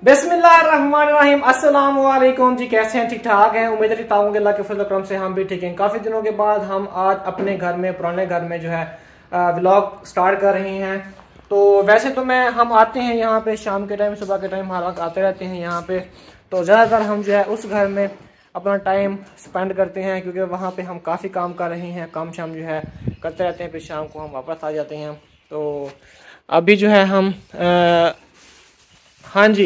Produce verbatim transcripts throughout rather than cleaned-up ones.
बिस्मिल्लाहिर्रहमानिर्रहीम। अस्सलाम वालेकुम जी, कैसे हैं? ठीक ठाक हैं? उम्मीद है ताऊं अल्लाह के फजल करम से हम भी ठीक हैं। काफ़ी दिनों के बाद हम आज अपने घर में, पुराने घर में जो है व्लॉग स्टार्ट कर रहे हैं। तो वैसे तो मैं हम आते हैं यहाँ पे शाम के टाइम, सुबह के टाइम हर वक्त आते रहते हैं यहाँ पे। तो ज़्यादातर हम जो है उस घर में अपना टाइम स्पेंड करते हैं, क्योंकि वहाँ पे हम काफ़ी काम कर रहे हैं, काम शाम जो है करते रहते हैं, फिर शाम को हम वापस आ जाते हैं। तो अभी जो है हम आ, हाँ जी,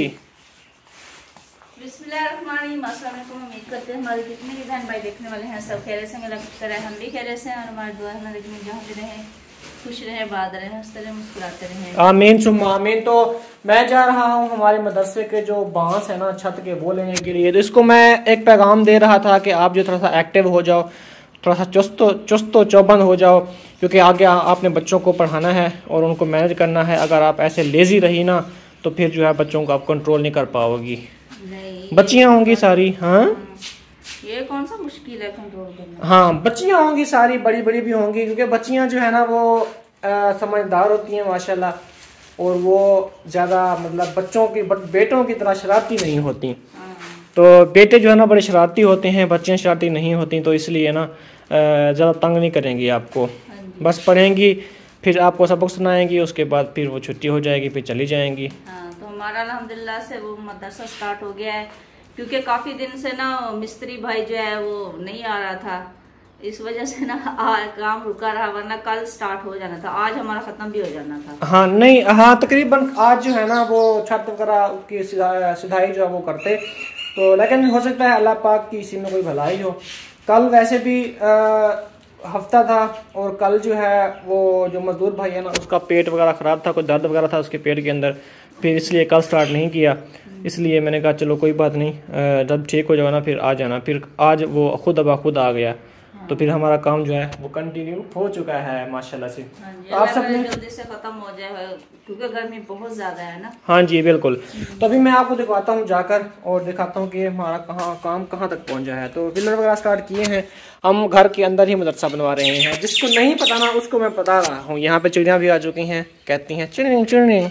उम्मीद करते हैं हमारे जितने भी बहन भाई देखने वाले हैं सब खैरियत से, मेरा तरह हम भी खैरियत से, और हमारी दुआ है हमारे जहाँ भी रहे खुश रहे, बात रहे, हंसते रहे, मुस्कुराते रहे। आमीन सुम्मा आमीन। तो मैं जा रहा हूँ हमारे मदरसे के जो बांस है ना छत के, वो लेने के लिए। तो इसको मैं एक पैगाम दे रहा था कि आप जो थोड़ा सा एक्टिव हो जाओ, थोड़ा सा चुस्त चुस्त चौबंद हो जाओ, क्योंकि आगे आपने बच्चों को पढ़ाना है और उनको मैनेज करना है। अगर आप ऐसे लेज़ी रही ना तो फिर जो है बच्चों को आप कंट्रोल नहीं कर पाओगी। बच्चियाँ होंगी सारी, हाँ ये कौन सा मुश्किल है कंट्रोल करना। हाँ, बच्चियाँ होंगी सारी, बड़ी बड़ी भी होंगी, क्योंकि बच्चियाँ जो है ना वो आ, समझदार होती हैं माशाल्लाह, और वो ज़्यादा मतलब बच्चों की बेटों की तरह शरारती नहीं होती। तो बेटे जो है ना बड़े शरारती होते हैं, बच्चियाँ शरारती नहीं होती। तो इसलिए ना ज़्यादा तंग नहीं करेंगी आपको, बस पढ़ेंगी, फिर आपको सबक सुनाएंगी, उसके बाद फिर वो छुट्टी हो जाएगी, फिर चली जाएंगी। हाँ, तो हमारा अल्हम्दुलिल्लाह से वो मदरसा स्टार्ट हो गया है, क्योंकि काफ़ी दिन से ना मिस्त्री भाई जो है वो नहीं आ रहा था, इस वजह से ना आ, काम रुका रहा, वरना कल स्टार्ट हो जाना था, आज हमारा ख़त्म भी हो जाना था। हाँ नहीं, हाँ तकरीबन आज जो है ना वो छत वगैरह की सिधाई जो है वो करते। तो लेकिन हो सकता है अल्लाह पाक की इसी में कोई भलाई हो। कल वैसे भी आ, हफ्ता था, और कल जो है वो जो मजदूर भाई है ना उसका पेट वगैरह ख़राब था, कोई दर्द वगैरह था उसके पेट के अंदर, फिर इसलिए कल स्टार्ट नहीं किया। इसलिए मैंने कहा चलो कोई बात नहीं, जब ठीक हो जाओ ना फिर आ जाना। फिर आज वो खुद अब खुद आ गया। हाँ। तो फिर हमारा काम जो है वो कंटिन्यू हो चुका है माशाल्लाह से। हाँ, तो आप सब जल्दी से खत्म हो जाए, क्योंकि गर्मी बहुत ज्यादा है ना। हाँ जी बिल्कुल। तो अभी मैं आपको दिखाता हूँ जाकर, और दिखाता हूँ कि हमारा कहाँ काम कहाँ तक पहुँचा है। तो पिलर वगैरह स्टार्ट किए हैं, हम घर के अंदर ही मदरसा बनवा रहे हैं। जिसको नहीं पता ना उसको मैं बता रहा हूँ। यहाँ पे चिड़िया भी आ चुकी हैं, कहती हैं चिड़िया चिड़िया।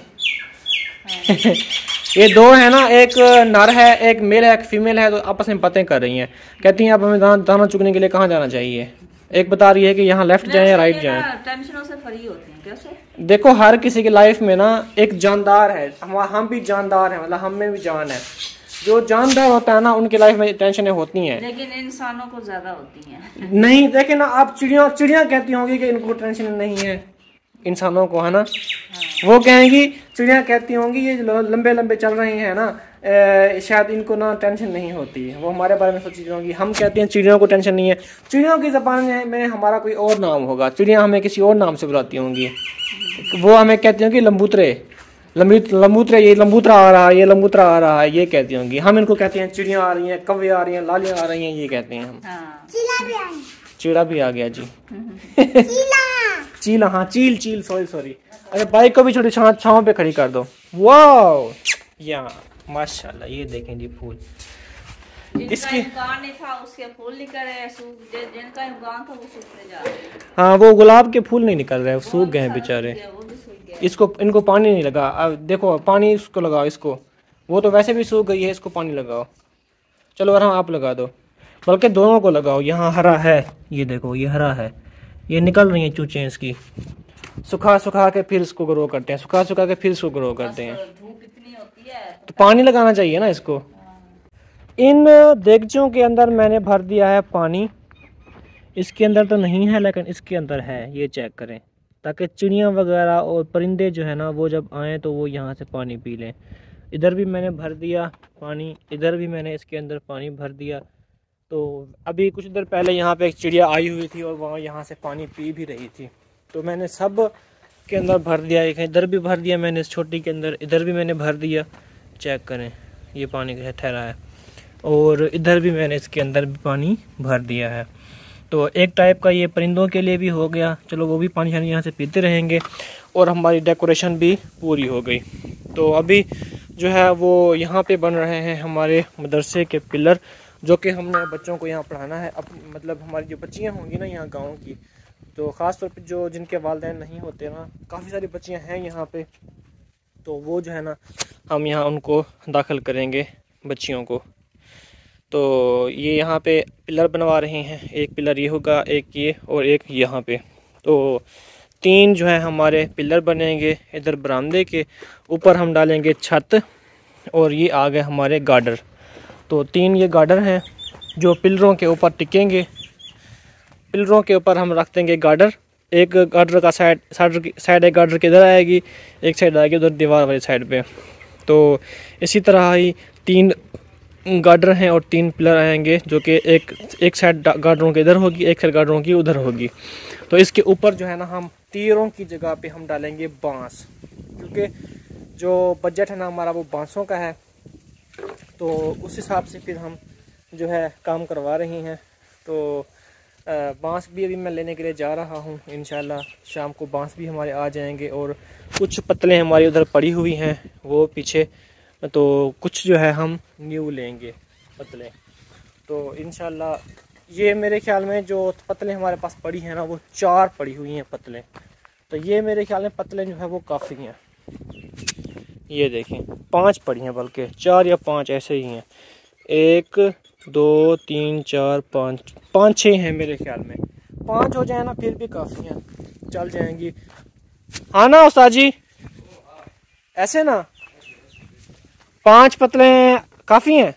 ये दो है ना, एक नर है, एक मेल है, एक फीमेल है, तो आपस में बातें कर रही हैं। कहती हैं अब हमें दाना दाना चुगने के लिए कहाँ जाना चाहिए। एक बता रही है कि यहाँ लेफ्ट जाएं या राइट जाएं। टेंशनों से फ्री होती हैं कैसे? देखो हर किसी की लाइफ में ना एक जानदार है, हम हम भी जानदार हैं, मतलब हम में भी जान है। जो जानदार होता है ना उनकी लाइफ में टेंशनें होती हैं, लेकिन इंसानों को ज्यादा होती हैं। नहीं देखे ना आप, चिड़िया चिड़िया कहती होंगी कि इनको टेंशन नहीं है, इंसानों को है ना। हाँ। वो कहेंगी, चिड़िया कहती होंगी ये लंबे लंबे चल रहे हैं ना, ए, शायद इनको ना टेंशन नहीं होती। वो हमारे बारे में सोची होंगी। हम कहते हैं चिड़ियों को टेंशन नहीं है। चिड़ियों की ज़बान में हमारा कोई और नाम होगा, चिड़िया हमें किसी और नाम से बुलाती होंगी। वो हमें कहती होंगी लंबूतरे, लंबूतरे, ये लंबूतरा आ रहा है, ये लंबूतरा आ रहा है, ये कहती होंगी। हम इनको कहते हैं चिड़िया आ रही हैं, कौवे आ रही हैं, लालियाँ आ रही हैं, ये कहते हैं हम। चीड़ा भी आ गया जी। चीला, हाँ चील चील, सॉरी सॉरी। अरे बाइक को भी छोटी छाँव छाँव पे खड़ी कर दो। वाओ या माशाल्लाह, ये देखें जी फूल। इसके नहीं था उसके फूल निकल रहे, जिनका इम्कान था वो सूखने जा रहे हैं। हाँ वो गुलाब के फूल नहीं निकल रहे, सूख गए हैं बेचारे। इसको इनको पानी नहीं लगा। अब देखो पानी इसको लगाओ, इसको, वो तो वैसे भी सूख गई है, इसको पानी लगाओ। चलो और आप लगा दो, बल्कि दोनों को लगाओ। यहाँ हरा है, ये देखो ये हरा है, ये निकल रही हैं चूचें इसकी। सुखा सुखा के फिर इसको ग्रो करते हैं, सुखा सुखा के फिर इसको ग्रो करते हैं। धूप इतनी होती है तो पानी लगाना चाहिए ना इसको। इन देगचों के अंदर मैंने भर दिया है पानी। इसके अंदर तो नहीं है लेकिन इसके अंदर है, ये चेक करें, ताकि चिड़ियाँ वगैरह और परिंदे जो है ना वो जब आएँ तो वो यहाँ से पानी पी लें। इधर भी मैंने भर दिया पानी, इधर भी मैंने इसके अंदर पानी भर दिया। तो अभी कुछ देर पहले यहाँ पे एक चिड़िया आई हुई थी और वहाँ यहाँ से पानी पी भी रही थी। तो मैंने सब के अंदर भर दिया, एक इधर भी भर दिया मैंने, इस छोटी के अंदर, इधर भी मैंने भर दिया। चेक करें ये पानी ठहरा है, और इधर भी मैंने इसके अंदर भी पानी भर दिया है। तो एक टाइप का ये परिंदों के लिए भी हो गया, चलो वो भी पानी शानी यहाँ से पीते रहेंगे, और हमारी डेकोरेशन भी पूरी हो गई। तो अभी जो है वो यहाँ पे बन रहे हैं हमारे मदरसे के पिलर, जो कि हमने बच्चों को यहाँ पढ़ाना है। अब मतलब हमारी जो बच्चियाँ होंगी ना यहाँ गाँव की, तो ख़ास तौर पे जो जिनके वालिदैन नहीं होते ना, काफ़ी सारी बच्चियाँ हैं यहाँ पे, तो वो जो है ना हम यहाँ उनको दाखिल करेंगे, बच्चियों को। तो ये यहाँ पे पिलर बनवा रहे हैं, एक पिलर ये होगा, एक ये और एक यहाँ पे। तो तीन जो है हमारे पिलर बनेंगे। इधर बरामदे के ऊपर हम डालेंगे छत और ये आ गए हमारे गार्डर। तो तीन ये गार्डर हैं जो पिलरों के ऊपर टिकेंगे। पिलरों के ऊपर हम रख देंगे गार्डर। एक गार्डर का साइड साइड साइड एक गार्डर के इधर आएगी, एक साइड आएगी उधर दीवार वाली साइड पे। तो इसी तरह ही तीन गार्डर हैं और तीन पिलर आएंगे जो कि एक एक साइड गार्डरों के इधर होगी, एक साइड गार्डरों की उधर होगी। तो इसके ऊपर जो है ना हम तीरों की जगह पे हम डालेंगे बांस, क्योंकि जो बजट है ना हमारा वो बांसों का है। तो उस हिसाब से फिर हम जो है काम करवा रही हैं। तो बांस भी अभी मैं लेने के लिए जा रहा हूँ। इंशाल्लाह शाम को बांस भी हमारे आ जाएंगे और कुछ पतले हमारी उधर पड़ी हुई हैं वो पीछे। तो कुछ जो है हम न्यू लेंगे पतले। तो इंशाल्लाह ये मेरे ख्याल में जो पतले हमारे पास पड़ी हैं ना वो चार पड़ी हुई हैं पतले। तो ये मेरे ख्याल में पतले जो है वो काफ़ी हैं। ये देखें पांच पड़ी हैं, बल्कि चार या पांच ऐसे ही हैं। एक दो तीन चार पाँच पाँच छः हैं मेरे ख्याल में। पाँच हो जाए ना फिर भी काफ़ी हैं, चल जाएंगी। हाँ ना उस्ताद जी, ऐसे ना पांच पतले काफ़ी हैं।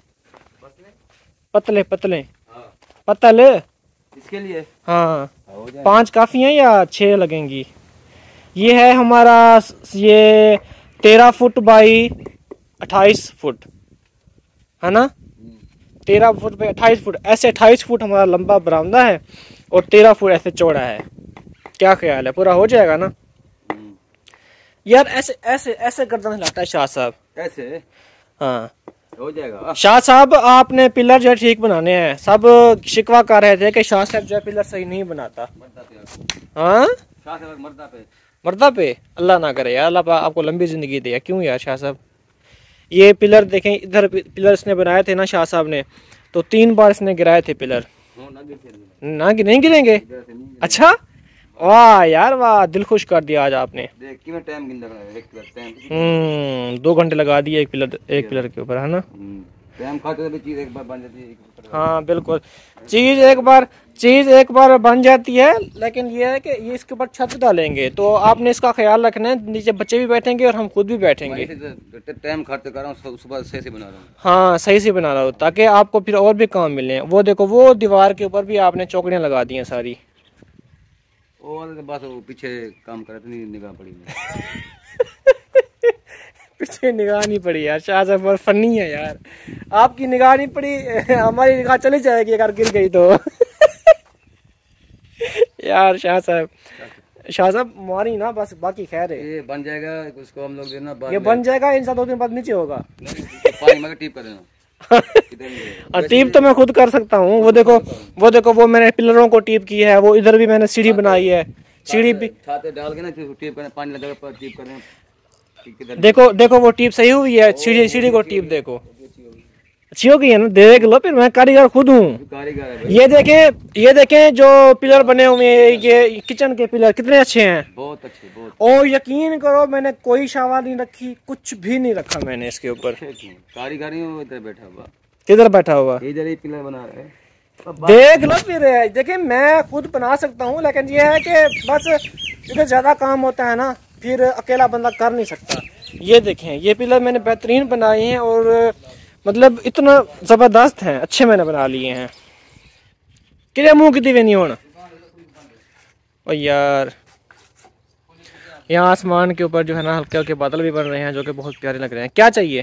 पतले पतले पतले इसके लिए हाँ पांच काफ़ी हैं या छः लगेंगी? ये है हमारा ये तेरह फुट बाई अट्ठाईस फुट है ना, तेरह फुट पे अट्ठाईस फुट, ऐसे अट्ठाईस फुट हमारा लंबा बरामदा है और तेरह फुट ऐसे चौड़ा है। क्या ख्याल है, पूरा हो जाएगा ना यार? ऐसे ऐसे ऐसे गर्दन हिलाता है शाह साहब, ऐसे हाँ हो जाएगा। शाह साहब आपने पिलर जो है ठीक बनाने हैं। सब शिकवा कर रहे थे कि शाह साहब जो है पिलर सही नहीं बनाता। हाँ शाह साहब मर्दा पे मर्दा पे अल्लाह ना करे यार, अल्लाह आपको लंबी जिंदगी दे। क्यों यार शाह साहब? ये पिलर देखें, इधर पिलर इसने बनाए थे ना शाह साहब ने, तो तीन बार इसने गिराए थे पिलर। ना कि नहीं गिरेंगे? अच्छा वाह यार वाह, दिल खुश कर दिया आज आपने। हम्म दो घंटे लगा दिए एक पिलर एक पिलर के ऊपर, है ना? टाइम खाते भी चीज एक बार बन जाती है। हाँ बिल्कुल, चीज एक बार चीज एक बार बन जाती है, लेकिन ये है कि ये इसके ऊपर छत डालेंगे तो आपने इसका ख्याल रखना है, नीचे बच्चे भी बैठेंगे और हम खुद भी बैठेंगे। टाइम खाते कर रहा हूँ, सुबह सही से बना रहा हूँ। हाँ सही से बना रहा हूँ ताकि आपको फिर और भी काम मिले। वो देखो वो दीवार के ऊपर भी आपने चौकड़ियाँ लगा दी हैं सारी। और बस वो पीछे काम करे तो नहीं निगाह पड़ी पीछे निगाह नहीं पड़ी यार, शाह साहब बहुत फनी है यार। आपकी निगाह नहीं पड़ी, हमारी निगाह चली जाएगी अगर गिर गई तो। यार शाह साहब शाह साहब मारी ना बस, बाकी खैर है। ये बन जाएगा, उसको हम लोग देना बाद ये बन जाएगा इंसान, दो दिन बाद नीचे होगा। पानी में टीप कर देना। टीप तो मैं खुद कर सकता हूँ। वो देखो वो देखो वो मैंने पिलरों को टीप की है, वो इधर भी मैंने सीढ़ी बनाई है, सीढ़ी भी छाते डाल के ना टीप करना, पानी लगा पर टीप करना। देखो देखो वो टीप सही हुई है, सीढ़ी सीढ़ी को टीप देखो अच्छी हो गई है ना। देख लो, फिर मैं कारीगर खुद हूँ। ये देखें ये देखें जो पिलर बने हुए हैं, ये किचन के पिलर कितने अच्छे हैं, बहुत अच्छे बहुत। और यकीन करो मैंने कोई शावा नहीं रखी, कुछ भी नहीं रखा मैंने इसके ऊपर। कारीगर इधर बैठा हुआ, किधर बैठा हुआ? इधर ही पिलर बना रहे हैं। देख लो फिर, देखिए मैं खुद बना सकता हूँ, लेकिन ये है कि बस क्योंकि ज्यादा काम होता है ना, फिर अकेला बंदा कर नहीं सकता। ये देखें ये पिलर मैंने बेहतरीन बनाए हैं और मतलब इतना जबरदस्त हैं, अच्छे मैंने बना लिए हैं। किधर मुंह की दीवे नहीं होना और यार। यहाँ आसमान के ऊपर जो है ना हल्के हल्के बादल भी बन रहे हैं जो कि बहुत प्यारे लग रहे हैं। क्या चाहिए?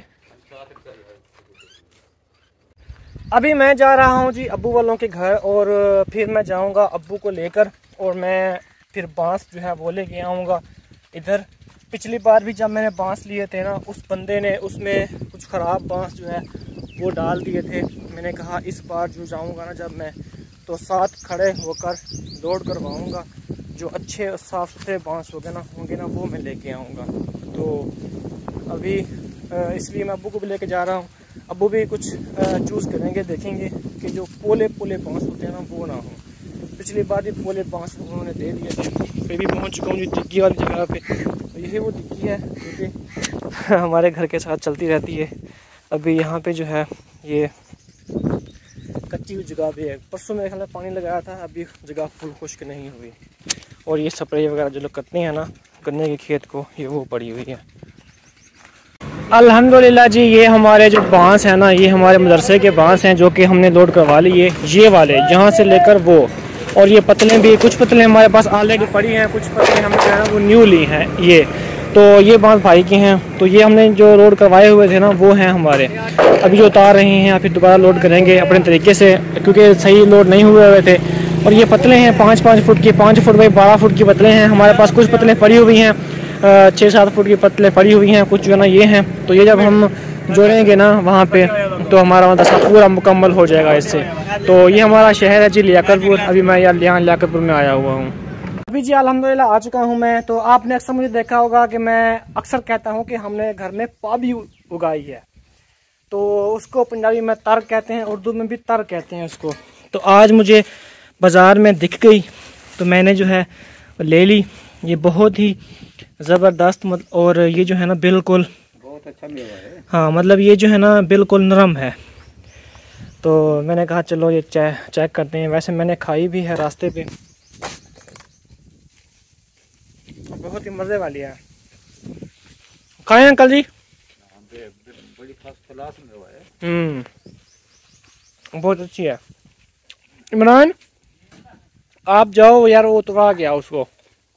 अभी मैं जा रहा हूँ जी अब्बू वालों के घर, और फिर मैं जाऊँगा अब्बू को लेकर, और मैं फिर बांस जो है वो लेके आऊँगा इधर। पिछली बार भी जब मैंने बांस लिए थे ना, उस बंदे ने उसमें कुछ ख़राब बांस जो है वो डाल दिए थे। मैंने कहा इस बार जो जाऊंगा ना जब मैं, तो साथ खड़े होकर दौड़ करवाऊंगा, जो अच्छे साफ़ सुथरे बांस हो गए ना होंगे ना वो मैं लेके आऊँगा। तो अभी इसलिए मैं अब्बू को भी लेके जा रहा हूँ। अब्बू भी कुछ चूज़ करेंगे, देखेंगे कि जो पोले पोले बांस होते हैं ना वो ना हो। पिछली बार भी पोले बांस उन्होंने दे दिए थे। फिर भी पहुँच चुका हूँ दिग्गी वाली जगह पे, तो यही वो दिग्गी है जो कि हमारे घर के साथ चलती रहती है। अभी यहाँ पे जो है ये कच्ची हुई जगह भी है। परसों मेरे ख्याल में पानी लगाया था, अभी जगह फुल खुश्क नहीं हुई। और ये स्प्रे वगैरह जो लोग करते हैं ना गन्ने के खेत को, ये वो पड़ी हुई है। अल्हम्दुलिल्लाह जी, ये हमारे जो बांस है ना, ये हमारे मदरसे के बांस हैं जो कि हमने लोड करवा लिए, ये वाले जहाँ से लेकर वो। और ये पतलें भी, कुछ पतलें हमारे पास ऑलरेडी पड़ी हैं, कुछ पतलें हमने जो है ना वो न्यू ली हैं। ये तो ये बांस भाई की हैं, तो ये हमने जो लोड करवाए हुए थे ना वो हैं हमारे। अभी जो उतार रहे हैं, फिर दोबारा लोड करेंगे अपने तरीके से, क्योंकि सही लोड नहीं हुए हुए थे। और ये पतले हैं पाँच पाँच फुट की, पाँच फुट बाई बारह फुट की पतले हैं हमारे पास। कुछ पतलें पड़ी हुई हैं छः सात फुट की पतले पड़ी हुई हैं, कुछ जो है ना ये हैं। तो ये जब हम जोड़ेंगे ना वहाँ पे तो हमारा मदरसा पूरा मुकम्मल हो जाएगा इससे। तो ये हमारा शहर है जी लियाकतपुर। अभी मैं यहाँ लियाकतपुर में आया हुआ हूँ। अभी जी अल्हम्दुलिल्लाह आ चुका हूँ मैं। तो आपने अक्सर मुझे देखा होगा कि मैं अक्सर कहता हूँ कि हमने घर में पाबी उगाई है, तो उसको पंजाबी में तर कहते हैं, उर्दू में भी तर कहते हैं उसको। तो आज मुझे बाज़ार में दिख गई तो मैंने जो है ले ली। ये बहुत ही ज़बरदस्त मत और ये जो है ना बिल्कुल बहुत अच्छा मेवा है। हाँ, मतलब ये जो है ना बिल्कुल नरम है। तो मैंने कहा चलो ये चे, चेक करते हैं। वैसे मैंने खाई भी है रास्ते पे, बहुत ही मज़े वाली है। खाएं अंकल जी? बड़ी खास क्लास मेवा है। हम्म बहुत अच्छी है। इमरान आप जाओ यार, वो उतरा गया उसको।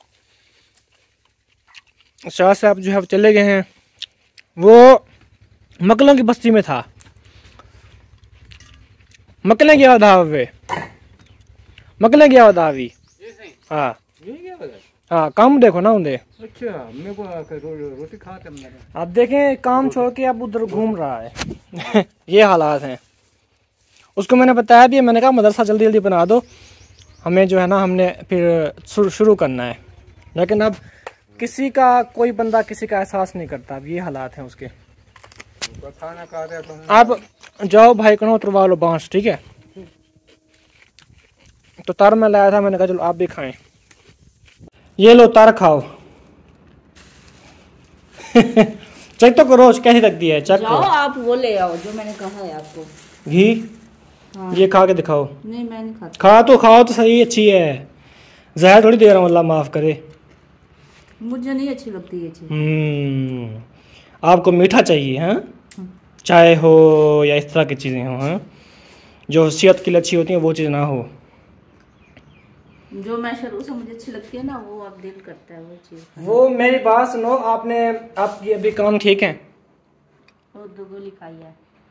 शाह साहब जो है चले गए हैं, वो मकलों की बस्ती में था। मकले गया था वे मकले गया था अभी। हाँ हाँ, काम देखो ना उन्हें। अच्छा, मेरे को रोटी खाते हैं। आप देखें काम छोड़ के अब उधर घूम रहा है। ये हालात हैं। उसको मैंने बताया भी, मैंने कहा मदरसा जल्दी जल्दी बना दो, हमें जो है ना हमने फिर शुरू करना है। लेकिन अब किसी का कोई बंदा किसी का एहसास नहीं करता। अब ये हालात हैं उसके। खाना खा रहे तुम। आप जाओ भाई कनो उतरवा लो बांस, ठीक है। तो तार मैं लाया था, मैंने कहा चलो आप भी खाएं। ये लो तार खाओ। चेक तो करो कैसी लगती है, चेक करो। आप वो ले आओ जो मैंने कहा है आपको। घी? हाँ। ये खा के दिखाओ। नहीं मैं नहीं खाता। खा तो खाओ तो सही, अच्छी है। जहर थोड़ी दे रहा हूँ, अल्लाह माफ करे। मुझे नहीं अच्छी लगती ये चीज। हम्म आपको मीठा चाहिए? हाँ, चाय हो या इस तरह की चीज़ें हो, हाँ, जो सेहत के लिए अच्छी होती हैं वो चीज़ ना हो। जो मैं शुरू से मुझे अच्छी लगती है ना वो अब दिल करता है वो चीज। वो मेरी बात सुनो, आपने आपकी अभी काम ठीक है? वो दो गोली खाई है।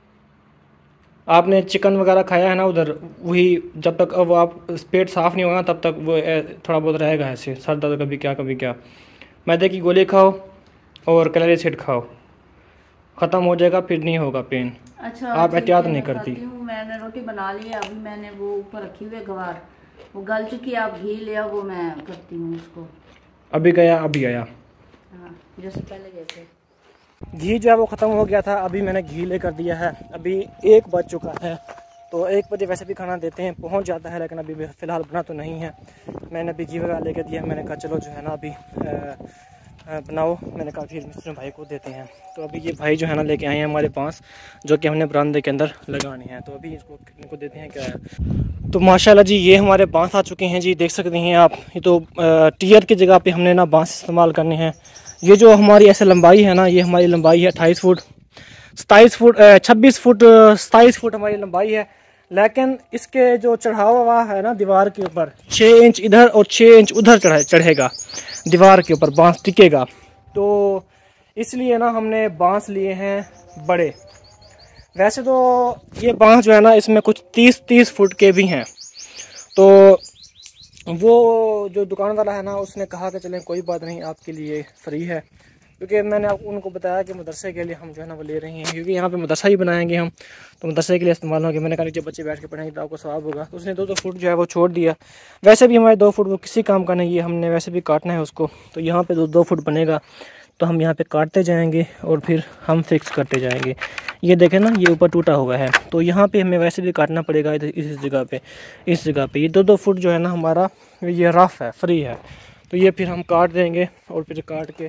आपने चिकन वगैरह खाया है ना उधर, वही जब तक अब आप पेट साफ़ नहीं होगा तब तक वो थोड़ा बहुत रहेगा ऐसे, सर दर्द कभी क्या कभी क्या। मैदे की गोली खाओ और कैलोरी सेट खाओ, ख़त्म हो जाएगा, फिर नहीं होगा पेन। अच्छा, आप एहतियात नहीं करती। मैंने रोटी बना ली है, अभी मैंने वो ऊपर रखी हुई है गवार, वो गल चुकी है। आप घी ले आओ, वो मैं करती हूँ उसको। अभी गया अभी आया। हाँ, जैसे पहले गए थे। घी जो है वो ख़त्म हो गया था, अभी मैंने घी लेकर दिया है। अभी एक बज चुका है, तो एक बजे वैसे भी खाना देते हैं, पहुंच जाता है, लेकिन अभी फ़िलहाल बना तो नहीं है। मैंने अभी घी वगैरह लेकर दिया। मैंने कहा चलो जो है ना अभी आ, बनाओ। मैंने कहा फिर मिस्टर भाई को देते हैं। तो अभी ये भाई जो है ना लेके आए हैं हमारे पास, जो कि हमने बरामदे के अंदर लगाने हैं। तो अभी इसको इनको देते हैं क्या है। तो माशाल्लाह जी ये हमारे बांस आ चुके हैं जी, देख सकते हैं आप। ये तो टीयर की जगह पे हमने ना बांस इस्तेमाल करने हैं। ये जो हमारी ऐसे लंबाई है ना, ये हमारी लंबाई है अट्ठाईस फुट, सताईस फुट, छब्बीस फुट, सताईस फुट हमारी लंबाई है। लेकिन इसके जो चढ़ावा हुआ है ना दीवार के ऊपर, छः इंच इधर और छः इंच उधर चढ़े चढ़ेगा दीवार के ऊपर, बांस टिकेगा। तो इसलिए ना हमने बांस लिए हैं बड़े। वैसे तो ये बांस जो है ना इसमें कुछ तीस तीस फुट के भी हैं। तो वो जो दुकान वाला है ना उसने कहा कि चलें कोई बात नहीं, आपके लिए फ्री है, क्योंकि मैंने आप उनको बताया कि मदरसे के लिए हम जो है ना वो ले रहे हैं, क्योंकि यहाँ पे मदरसा ही बनाएंगे हम, तो मदरसे के लिए इस्तेमाल होंगे। मैंने कहा जब बच्चे बैठ के पढ़ेंगे तो आपको सवाब होगा। तो उसने दो दो फुट जो है वो छोड़ दिया। वैसे भी हमारे दो फुट वो किसी काम का नहीं है, हमने वैसे भी काटना है उसको। तो यहाँ पर दो दो फुट बनेगा, तो हम यहाँ पे काटते जाएंगे और फिर हम फिक्स करते जाएंगे। ये देखें ना, ये ऊपर टूटा हुआ है, तो यहाँ पे हमें वैसे भी काटना पड़ेगा इस जगह पे, इस जगह पे। ये दो दो फुट जो है ना हमारा ये रफ है, फ्री है। तो ये फिर हम काट देंगे और फिर काट के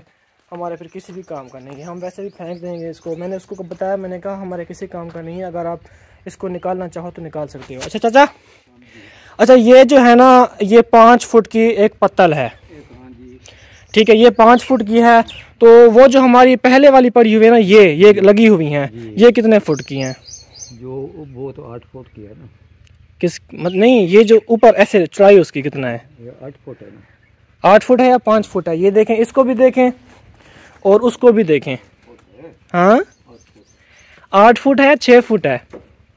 हमारे फिर किसी भी काम का नहीं है, हम वैसे भी फेंक देंगे इसको। मैंने उसको बताया, मैंने कहा हमारे किसी काम का नहीं है, अगर आप इसको निकालना चाहो तो निकाल सकते हो। अच्छा चाचा, अच्छा ये जो है ना, ये पाँच फुट की एक पत्तल है, ठीक है, ये पाँच फुट की है। तो वो जो हमारी पहले वाली पड़ी हुई है ना, ये ये लगी हुई हैं, ये कितने फुट की हैं? जो वो तो आठ फुट की है ना। किस मतलब नहीं, ये जो ऊपर ऐसे चौड़ाई उसकी कितना है? ये आठ फुट है ना। आठ फुट है या पाँच फुट है? ये देखें, इसको भी देखें और उसको भी देखें। हाँ, आठ फुट है, छः फुट है।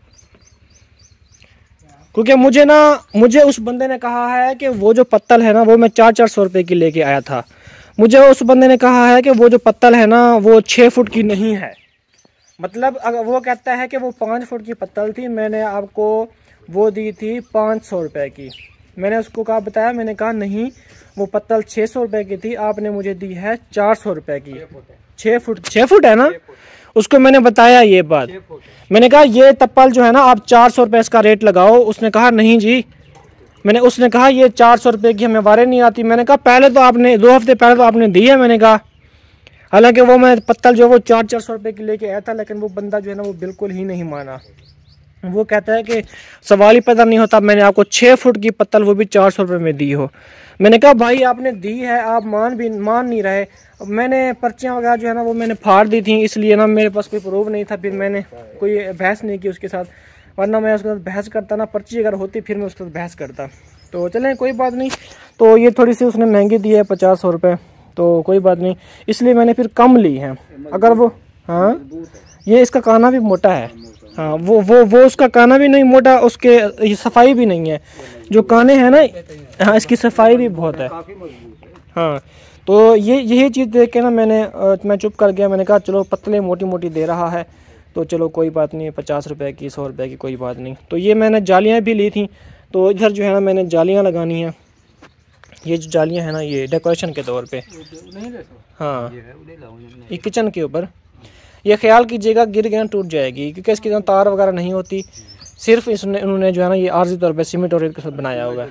क्योंकि मुझे ना मुझे उस बंदे ने कहा है कि वो जो पत्तल है ना, वो मैं चार चार सौ रुपये की लेके आया था। मुझे उस बंदे ने कहा है कि वो जो पत्तल है ना, वो छः फुट की नहीं है। मतलब अगर वो कहता है कि वो पाँच फुट की पत्तल थी, मैंने आपको वो दी थी पाँच सौ रुपये की। मैंने उसको कहा, बताया, मैंने कहा नहीं, वो पत्तल छः सौ रुपये की थी, आपने मुझे दी है चार सौ रुपये की। छः फुट छः फुट है ना, उसको मैंने बताया ये बात। मैंने कहा ये तप्पल जो है ना, आप चार सौ रुपये इसका रेट लगाओ। उसने कहा नहीं जी, मैंने उसने कहा ये चार सौ रुपये की हमें वारे नहीं आती। मैंने कहा पहले तो आपने दो हफ्ते पहले तो आपने दी है। मैंने कहा हालांकि वो मैं पत्तल जो वो चार चार सौ रुपये की लेके आया था, लेकिन वो बंदा जो है ना वो बिल्कुल ही नहीं माना। वो कहता है कि सवाल ही पैदा नहीं होता, मैंने आपको छः फुट की पत्तल वो भी चार सौ रुपये में दी हो। मैंने कहा भाई आपने दी है, आप मान भी मान नहीं रहे। मैंने पर्चियाँ वगैरह जो है ना वो मैंने फाड़ दी थी, इसलिए ना मेरे पास कोई प्रूफ नहीं था, फिर मैंने कोई बहस नहीं की उसके साथ, वरना मैं उसके साथ बहस करता ना, पर्ची अगर होती फिर मैं उसके साथ बहस करता। तो चलें कोई बात नहीं। तो ये थोड़ी सी उसने महंगी दी है, पचास सौ रुपये, तो कोई बात नहीं, इसलिए मैंने फिर कम ली है। अगर वो, हाँ ये इसका काना भी मोटा है, हाँ वो वो वो उसका काना भी नहीं मोटा, उसके ये सफाई भी नहीं है, जो काने हैं ना, हाँ इसकी सफाई भी बहुत है। हाँ तो ये यही चीज़ देख के ना मैंने मैं चुप कर गया। मैंने कहा चलो पतले मोटी मोटी दे रहा है तो चलो कोई बात नहीं, पचास रुपए की, सौ रुपए की, कोई बात नहीं। तो ये मैंने जालियाँ भी ली थी, तो इधर जो है ना मैंने जालियाँ लगानी हैं। ये जो जालियाँ हैं ना, ये डेकोरेशन के तौर पे, हाँ ये किचन के ऊपर, ये ख्याल कीजिएगा गिर गया टूट जाएगी, क्योंकि इसके अंदर तार वगैरह नहीं होती, सिर्फ इसने उन्होंने जो है ना ये आर्जी तौर पे सीमेंट और रेत के साथ बनाया होगा।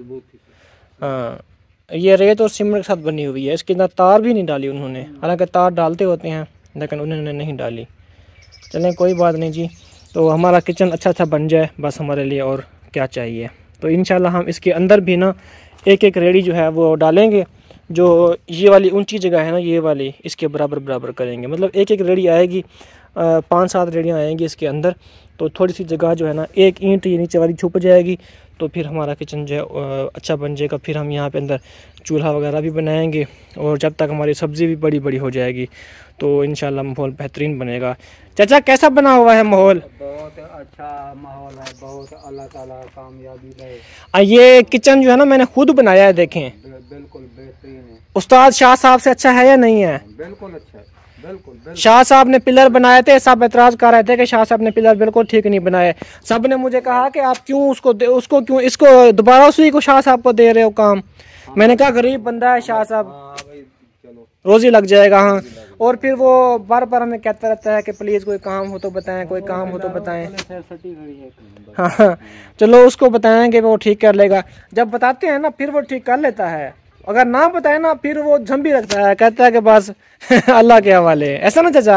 हाँ ये रेत और सीमेंट के साथ बनी हुई है, इसके अंदर तार भी नहीं डाली उन्होंने, हालांकि तार डालते होते हैं लेकिन उन्होंने नहीं डाली। चलें कोई बात नहीं जी, तो हमारा किचन अच्छा अच्छा बन जाए बस हमारे लिए, और क्या चाहिए। तो इंशाल्लाह हम इसके अंदर भी ना एक एक रेडी जो है वो डालेंगे, जो ये वाली ऊंची जगह है ना, ये वाली इसके बराबर बराबर करेंगे, मतलब एक एक रेडी आएगी, पाँच सात रेडियाँ आएंगी इसके अंदर। तो थोड़ी सी जगह जो है ना, एक ईंट ये नीचे वाली छुप जाएगी, तो फिर हमारा किचन जो है अच्छा बन जाएगा। फिर हम यहाँ पे अंदर चूल्हा वगैरह भी बनाएंगे, और जब तक हमारी सब्ज़ी भी बड़ी बड़ी हो जाएगी तो इंशाल्लाह माहौल बेहतरीन बनेगा। चाचा कैसा बना हुआ है माहौल? बहुत अच्छा माहौल है, बहुत अल्लाह ताला कामयाबी दे। ये किचन जो है ना मैंने खुद बनाया है, देखें बिल्कुल बेहतरीन है। उस्ताद शाह साहब से अच्छा है या नहीं है? बिल्कुल अच्छा है, बिल्कुल, बिल्कुल। शाह साहब ने पिलर बनाए थे, सब एतराज कर रहे थे कि शाह साहब ने पिलर बिल्कुल ठीक नहीं बनाए। सब ने मुझे कहा कि आप क्यों उसको दे, उसको क्यों इसको दोबारा उसी को शाह साहब को दे रहे हो काम। मैंने कहा गरीब बंदा है शाह साहब, रोजी लग जाएगा। हाँ और फिर वो बार बार हमें कहता रहता है कि प्लीज कोई काम हो तो बताएं, कोई काम हो तो बताएं। हाँ चलो उसको बताएं कि वो ठीक कर लेगा, जब बताते हैं ना फिर वो ठीक कर लेता है, अगर ना बताए ना फिर वो झंबी रखता है, कहता है कि बस अल्लाह के हवाले, ऐसा ना चाचा।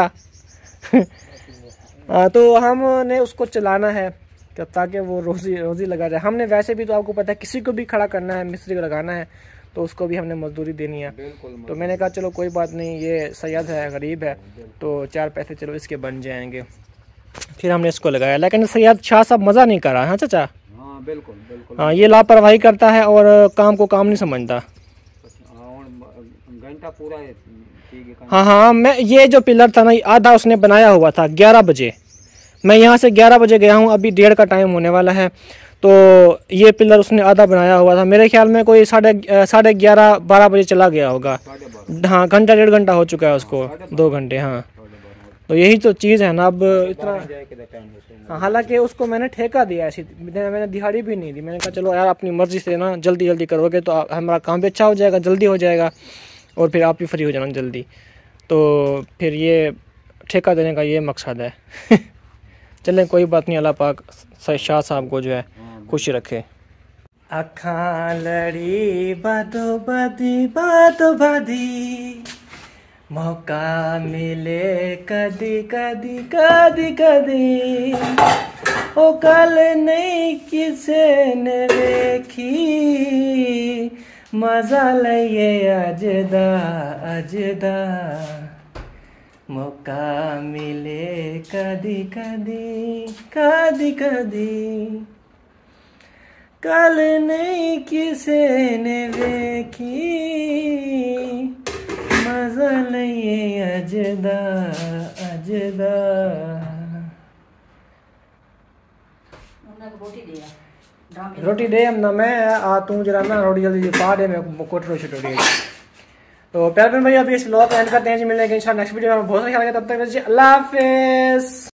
हाँ तो हमने उसको चलाना है ताकि वो रोजी रोजी लगा जाए। हमने वैसे भी तो आपको पता है किसी को भी खड़ा करना है, मिस्त्री को लगाना है, तो उसको भी हमने मजदूरी देनी है। तो मैंने कहा चलो कोई बात नहीं, ये सैयद है, गरीब है, तो चार पैसे चलो इसके बन जाएंगे। फिर हमने इसको लगाया, लेकिन सैयद शाह साहब मज़ा नहीं कर रहा है। हाँ चाचा, हाँ बिल्कुल बिल्कुल, हाँ ये लापरवाही करता है और काम को काम नहीं समझता। घंटा पूरा है। हाँ हाँ मैं ये जो पिलर था ना, आधा उसने बनाया हुआ था ग्यारह बजे, मैं यहाँ से ग्यारह बजे गया हूँ, अभी डेढ़ का टाइम होने वाला है। तो ये पिलर उसने आधा बनाया हुआ था, मेरे ख्याल में कोई साढ़े साढ़े ग्यारह बारह बजे चला गया होगा। हाँ घंटा डेढ़ घंटा हो चुका है उसको, दो घंटे। हाँ तो यही तो चीज़ है ना, अब इतना। हालांकि उसको मैंने ठेका दिया ऐसी, मैंने दिहाड़ी भी नहीं दी। मैंने कहा चलो यार अपनी मर्जी से ना जल्दी जल्दी करोगे तो हमारा काम भी अच्छा हो जाएगा, जल्दी हो जाएगा, और फिर आप भी फ्री हो जाना जल्दी। तो फिर ये ठेका देने का ये मकसद है। चलें कोई बात नहीं, अल्लाह पाक शाह साहब को जो है खुश रखे। अखां लड़ी बादो बादी बादो बादी मौका मिले कदी कदी कदी कदी ओ कल नहीं किसे ने देखी मजा लइए अजदा अजदा मौका मिले कदी कदी कदी कदी कल नहीं किसे ने देखी मजा लइए अजदा अजदा रोटी दे हम ना मैं आ तू जरा ना रोटी जल्दी पा दे मैं कोट रोटी रोटी तो प्यार भैया अभी इस व्लॉग को एंड करते हैं जी, मिलेंगे इंशाल्लाह नेक्स्ट वीडियो में। बहुत अच्छा लगा, तब तक अल्लाह हाफिज़।